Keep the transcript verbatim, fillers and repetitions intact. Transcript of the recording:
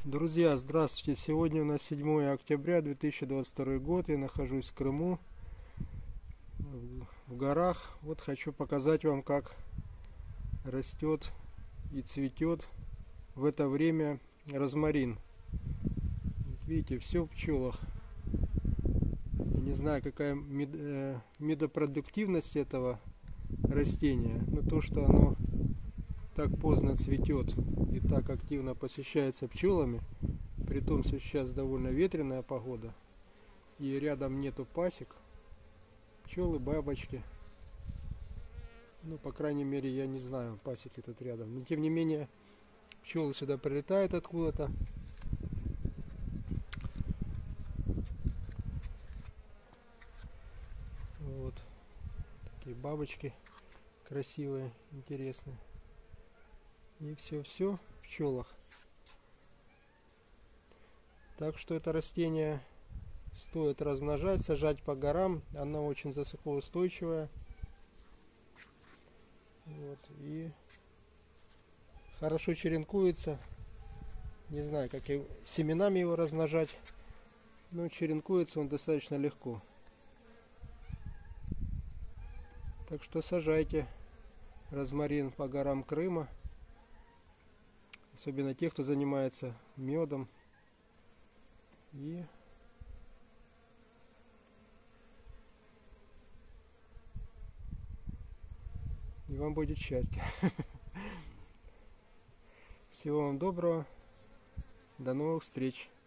Друзья, здравствуйте! Сегодня у нас седьмое октября две тысячи двадцать второй год. Я нахожусь в Крыму, в горах. Вот хочу показать вам, как растет и цветет в это время розмарин. Видите, все в пчелах. Не знаю, какая медопродуктивность этого растения, но то, что оно так поздно цветет и так активно посещается пчелами, при том, что сейчас довольно ветреная погода и рядом нету пасек, пчелы, бабочки, ну, по крайней мере, я не знаю, пасеки тут рядом, но тем не менее пчелы сюда прилетают откуда-то. Вот такие бабочки красивые, интересные. И все-все в пчелах. Так что это растение стоит размножать, сажать по горам. Оно очень засухоустойчивое. Вот, и хорошо черенкуется. Не знаю, как его, семенами его размножать, но черенкуется он достаточно легко. Так что сажайте розмарин по горам Крыма. Особенно те, кто занимается медом. И и вам будет счастье. Всего вам доброго. До новых встреч.